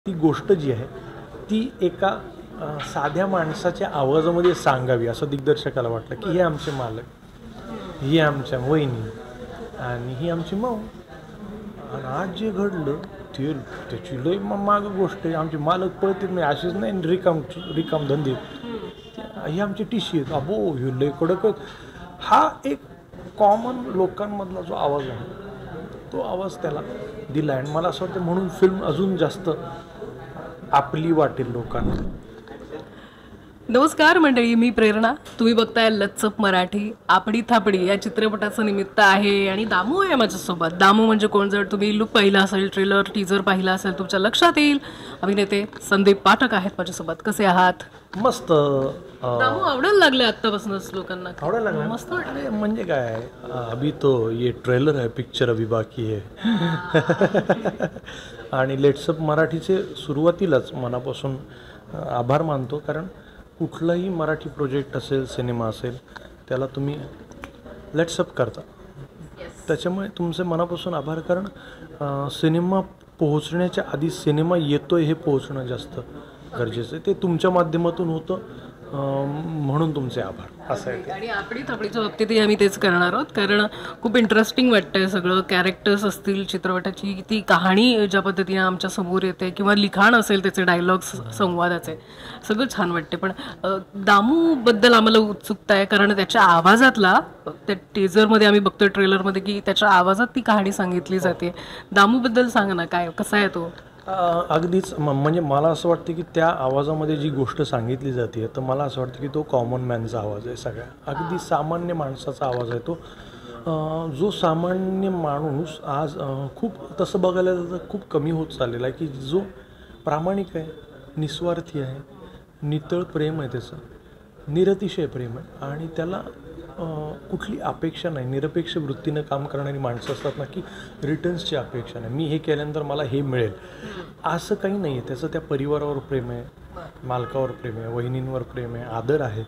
ती गोष्ट जी आहे ती एका साध्या माणसाच्या आवाजामध्ये सांगावी असं दिग्दर्शकाला वाटलं की हे आमचे मालक, ही आमच्या वहिनी आणि ही आमची माऊ. आणि आज जे घडलं ते त्याची लय मागं गोष्ट आहे. आमचे मालक पळतील नाही अशीच नाही रिकाम धंदे, ही आमची टिशी आहेत. अबो हे लय कडक. हा एक कॉमन लोकांमधला जो आवाज आहे तो आवाज त्याला दिला आणि मला असं वाटतं म्हणून फिल्म अजून जास्त आपली वाटेल लोकांना. नमस्कार मंडळी, मी प्रेरणा. तुम्ही बघताय लच्चप मराठी. आपडी थापडी या चित्रपटाचं निमित्त आहे आणि दामू आहे माझ्यासोबत. दामू म्हणजे कोण? जर तुम्ही लुक पाहिला असेल, ट्रेलर टीजर पाहिला असेल, तुमच्या लक्षात येईल. अभिनेते संदीप पाठक आहेत माझ्यासोबत. कसे आहात? मस्त. दामू आवडायला लागले आत्तापासूनच लोकांना. आवडायला लागलं. मस्त वाटलं. म्हणजे काय, अभी तो ये ट्रेलर है, पिक्चर अभी बाकी है. आणि लेट्सअप मराठीचे सुरुवातीलाच मनापासून आभार मानतो, कारण कुठलाही मराठी प्रोजेक्ट असेल, सिनेमा असेल, त्याला तुम्ही लेट्सअप करता. त्याच्यामुळे तुमचे मनापासून आभार, कारण सिनेमा पोहोचण्याच्या आधी सिनेमा येतोय हे पोहोचणं जास्त गरजेचं आहे. ते तुमच्या माध्यमातून होतं, म्हणून तुमचे आभार. असं आहे. आणि आपली थापडीच्या बाबतीतही आम्ही तेच करणार आहोत, कारण खूप इंटरेस्टिंग वाटतंय सगळं. कॅरेक्टर्स असतील, चित्रपटाची ती कहाणी ज्या पद्धतीने आमच्या समोर येते, किंवा लिखाण असेल त्याचे, डायलॉग्स संवादाचे, सगळं छान वाटते. पण दामूबद्दल आम्हाला उत्सुकता आहे, कारण त्याच्या आवाजातला, त्या टीजरमध्ये आम्ही बघतोय, ट्रेलरमध्ये, की त्याच्या आवाजात ती कहाणी सांगितली जाते. दामूबद्दल सांग ना, काय कसा आहे तो? अगदीच. म्हणजे मला असं वाटतं की त्या आवाजामध्ये जी गोष्ट सांगितली जाते, तर मला असं वाटतं की तो कॉमन मॅनचा आवाज आहे. सगळ्या अगदी सामान्य माणसाचा आवाज आहे तो. जो सामान्य माणूस आज खूप तसं बघायला तर खूप कमी होत चाललेला आहे, की जो प्रामाणिक आहे, निस्वार्थी आहे, नितळ प्रेम आहे, त्याचं निरतिशय प्रेम आहे, आणि त्याला कुठली अपेक्षा नाही, निरपेक्ष वृत्तीनं काम करणारी माणसं असतात ना, की रिटर्न्सची अपेक्षा नाही, मी हे केल्यानंतर मला हे मिळेल, असं काही नाही आहे. त्याचं त्या परिवारावर प्रेम आहे, मालकावर प्रेम आहे, वहिनींवर प्रेम आहे, आदर आहे.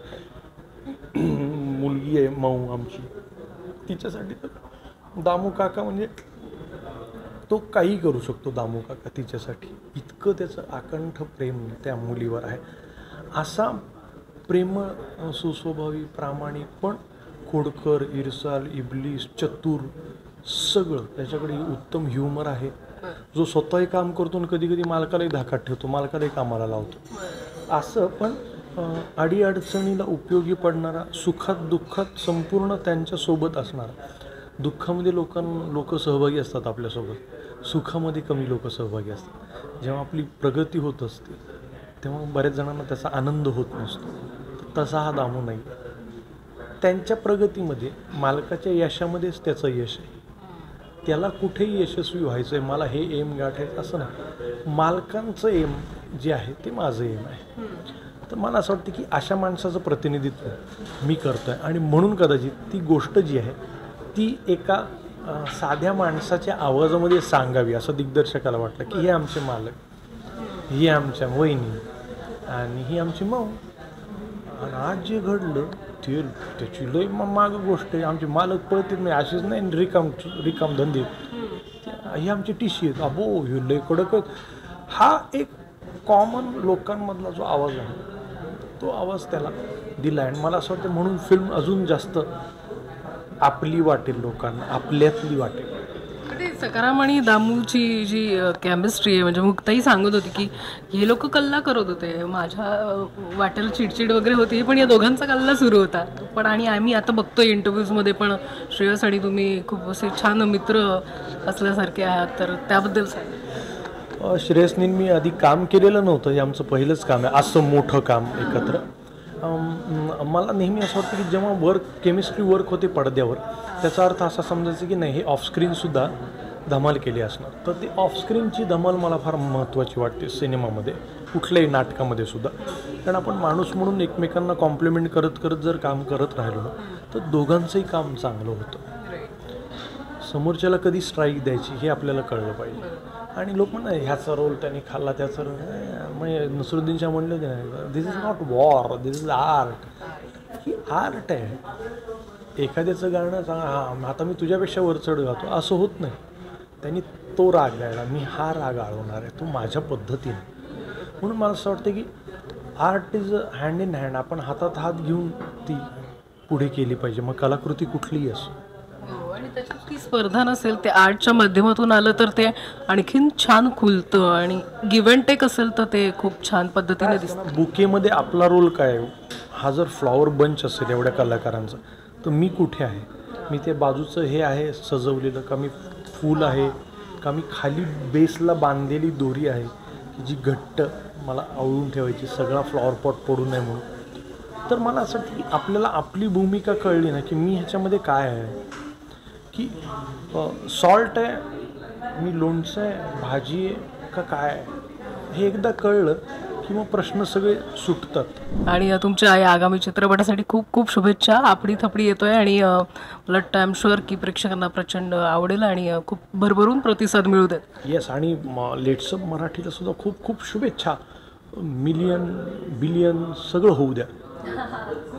मुलगी आहे माऊ आमची, तिच्यासाठी तर दामू काका म्हणजे तो काही करू शकतो. दामू काका तिच्यासाठी इतकं त्याचं आकंठ प्रेम त्या मुलीवर आहे. असा प्रेमळ, सुस्वभावी, प्रामाणिक, पण खोडकर, इरसाल, इबलीस, चतुर, सगळं. त्याच्याकडे उत्तम ह्युमर आहे, जो स्वतःही काम करतो आणि कधी कधी मालकालाही धाकात ठेवतो, मालकालाही कामाला लावतो. असं पण अडीअडचणीला उपयोगी पडणारा, सुखात दुःखात संपूर्ण त्यांच्यासोबत असणारा. दुःखामध्ये लोक सहभागी असतात आपल्यासोबत, सुखामध्ये कमी लोक सहभागी असतात. जेव्हा आपली प्रगती होत असते तेव्हा बऱ्याच जणांना त्याचा आनंद होत नसतो. तसा हा दामू नाही. त्यांच्या प्रगतीमध्ये, मालकाच्या यशामध्येच त्याचं यश आहे. त्याला कुठेही यशस्वी व्हायचं आहे, मला हे एम गाठायचं असं नाही. मालकांचं एम जे आहे ते माझं एम आहे. तर मला असं वाटतं की अशा माणसाचं प्रतिनिधित्व मी करतो आहे, आणि म्हणून कदाचित ती गोष्ट जी आहे ती एका साध्या माणसाच्या आवाजामध्ये सांगावी असं दिग्दर्शकाला वाटलं की हे आमचे मालक, ही आमच्या वहिनी आणि ही आमची माऊ. आणि आज जे घडलं ते त्याची लय मागं गोष्ट आहे. आमचे मालक पळतील नाही अशीच नाही रिकाम धंदे, ही आमची टिशी आहेत. अबो हे लय कडक. हा एक कॉमन लोकांमधला जो आवाज आहे तो आवाज त्याला दिला आणि मला असं वाटतं म्हणून फिल्म अजून जास्त आपली वाटेल लोकांना, आपल्यातली वाटेल. सकाराम आणि दामूची जी केमिस्ट्री आहे, म्हणजे मुक्ताही सांगत होती की हे लोक कल्ला करत होते, माझ्या वाटेला चिडचिड वगैरे होती, पण या दोघांचा कल्ला सुरू होता. पण आणि आम्ही आता बघतोय इंटरव्ह्यूजमध्ये पण श्रेयस आणि तुम्ही खूप असे छान मित्र असल्यासारखे आहात, तर त्याबद्दल सांग. श्रेयसनी मी आधी काम केलेलं नव्हतं, हे आमचं पहिलंच काम आहे असं मोठं काम एकत्र. मला नेहमी असं वाटतं की जेव्हा केमिस्ट्री वर्क होते पडद्यावर, त्याचा अर्थ असा समजायचं की नाही, हे ऑफस्क्रीनसुद्धा धमाल केली असणार. तर ती ऑफस्क्रीनची धमाल मला फार महत्त्वाची वाटते सिनेमामध्ये, कुठल्याही नाटकामध्ये सुद्धा. कारण आपण माणूस म्हणून एकमेकांना कॉम्प्लिमेंट करत करत जर काम करत राहिलो ना, तर दोघांचंही काम चांगलं होतं. समोरच्याला कधी स्ट्राईक द्यायची हे आपल्याला कळलं पाहिजे. आणि लोक म्हणा ह्याचा रोल त्यांनी खाल्ला, त्याचा रोल, म्हणजे नसरुद्दीन शाह म्हणलं की नाही, this is not war, this is art. ही आर्ट आहे. एखाद्याचं गाणं सांगा, हां आता मी तुझ्यापेक्षा वर चढ गातो, असं होत नाही. त्यांनी तो राग गायला, मी हा राग आळवणार आहे तो माझ्या पद्धतीने. म्हणून मला असं वाटतं की art is hand in hand. आपण हातात हात घेऊन ती पुढे केली पाहिजे, मग कलाकृती कुठलीही असो. आणि त्याच्यात ती स्पर्धा नसेल, ते आर्टच्या माध्यमातून आलं तर ते आणखीन छान खुलतं आणि गिव्ह अँड टेक असेल तर ते खूप छान पद्धतीने दिसतं. बुकेमध्ये आपला रोल काय आहे? हा जर फ्लॉवर बंच असेल एवढ्या कलाकारांचा, तर मी कुठे आहे? मी ते बाजूचं हे आहे सजवलेलं का, मी फूल आहे का, मी खाली बेसला बांधलेली दोरी आहे की जी घट्ट मला आवळून ठेवायची, सगळा फ्लॉवर पॉट पडू नये म्हणून. तर मला असं वाटतं की आपल्याला आपली भूमिका कळली ना, की मी ह्याच्यामध्ये काय आहे, की सॉल्ट आहे, मी लोणचं आहे, भाजी आहे का काय आहे, हे एकदा कळलं की मग प्रश्न सगळे सुटतात. आणि तुमच्या या आगामी चित्रपटासाठी खूप खूप शुभेच्छा. आपली थपडी येतोय आणि मला वाटतं आय एम शुअर की प्रेक्षकांना प्रचंड आवडेल आणि खूप भरभरून प्रतिसाद मिळू देत. येस, आणि लेट्सअप मराठीला सुद्धा खूप खूप शुभेच्छा. मिलियन बिलियन सगळं होऊ द्या.